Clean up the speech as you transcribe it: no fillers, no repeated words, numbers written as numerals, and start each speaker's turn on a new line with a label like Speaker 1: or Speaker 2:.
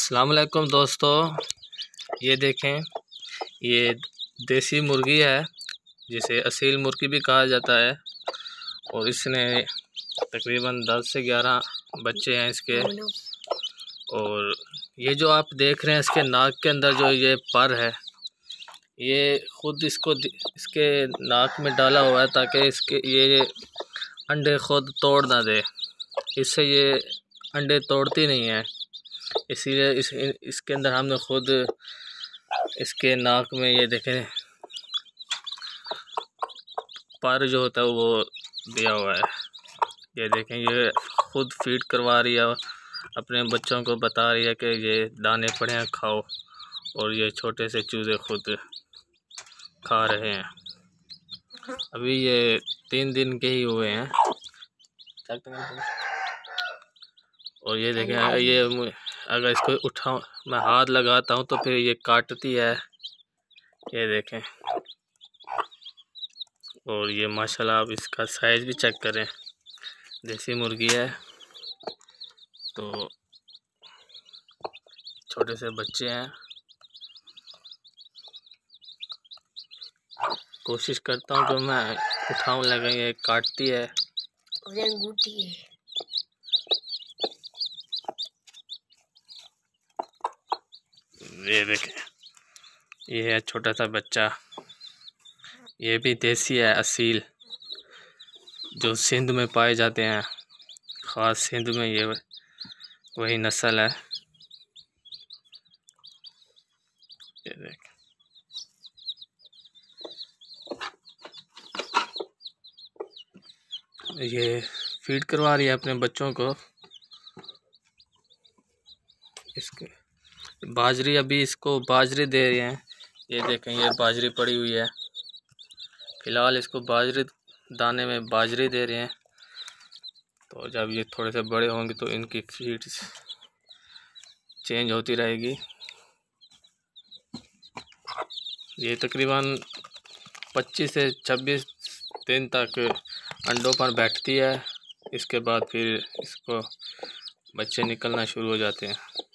Speaker 1: अस्सलाम वालेकुम दोस्तों, ये देखें, ये देसी मुर्गी है जिसे असील मुर्गी भी कहा जाता है। और इसने तकरीबन 10 से 11 बच्चे हैं इसके। और ये जो आप देख रहे हैं इसके नाक के अंदर जो ये पर है, ये खुद इसके नाक में डाला हुआ है ताकि ये अंडे खुद तोड़ ना दे। इससे ये अंडे तोड़ती नहीं है, इसीलिए इसके अंदर हमने खुद इसके नाक में ये देखें पर जो होता है वो दिया हुआ है। ये देखें, ये खुद फीड करवा रही है, अपने बच्चों को बता रही है कि ये दाने पड़े हैं खाओ, और ये छोटे से चूजे खुद खा रहे हैं। अभी ये 3 दिन के ही हुए हैं। और ये देखें, ये अगर इसको उठाऊं, मैं हाथ लगाता हूं तो फिर ये काटती है। ये देखें, और ये माशाल्लाह आप इसका साइज़ भी चेक करें। देसी मुर्गी है तो छोटे से बच्चे हैं। कोशिश करता हूं कि मैं उठाऊं, लगे ये काटती है। ये देखें, ये है छोटा सा बच्चा। ये भी देसी है, असील, जो सिंध में पाए जाते हैं। ख़ास सिंध में ये वही नस्ल है। ये देखें, ये फीड करवा रही है अपने बच्चों को। इसके बाजरी, अभी इसको बाजरी दे रहे हैं। ये देखें, ये बाजरी पड़ी हुई है। फ़िलहाल इसको बाजरी दाने में बाजरी दे रहे हैं। तो जब ये थोड़े से बड़े होंगे तो इनकी फीड चेंज होती रहेगी। ये तकरीबन 25 से 26 दिन तक अंडों पर बैठती है। इसके बाद फिर इसको बच्चे निकलना शुरू हो जाते हैं।